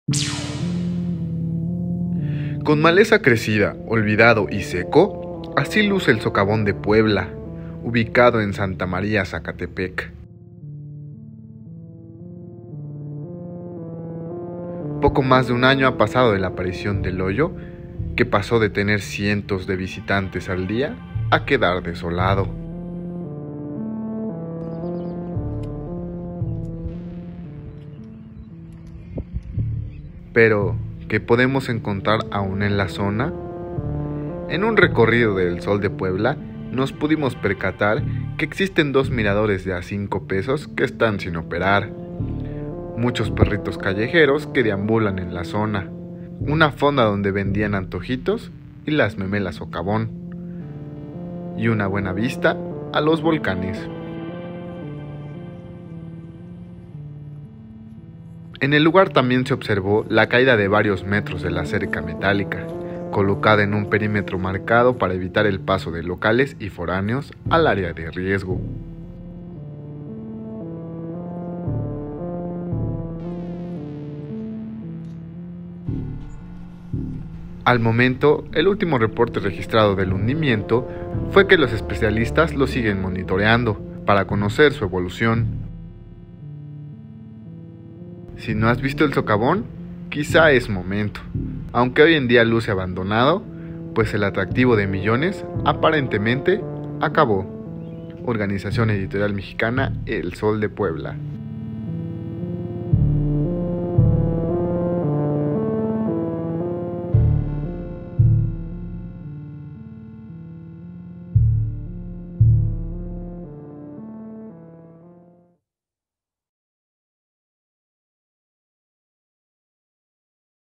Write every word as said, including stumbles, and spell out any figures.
Con maleza crecida, olvidado y seco, así luce el socavón de Puebla, ubicado en Santa María, Zacatepec. Poco más de un año ha pasado de la aparición del hoyo, que pasó de tener cientos de visitantes al día a quedar desolado. Pero, ¿qué podemos encontrar aún en la zona? En un recorrido del Sol de Puebla, nos pudimos percatar que existen dos miradores de a cinco pesos que están sin operar, muchos perritos callejeros que deambulan en la zona, una fonda donde vendían antojitos y las memelas socavón, y una buena vista a los volcanes. En el lugar también se observó la caída de varios metros de la cerca metálica, colocada en un perímetro marcado para evitar el paso de locales y foráneos al área de riesgo. Al momento, el último reporte registrado del hundimiento fue que los especialistas lo siguen monitoreando para conocer su evolución. Si no has visto el socavón, quizá es momento, aunque hoy en día luce abandonado, pues el atractivo de millones aparentemente acabó. Organización Editorial Mexicana El Sol de Puebla.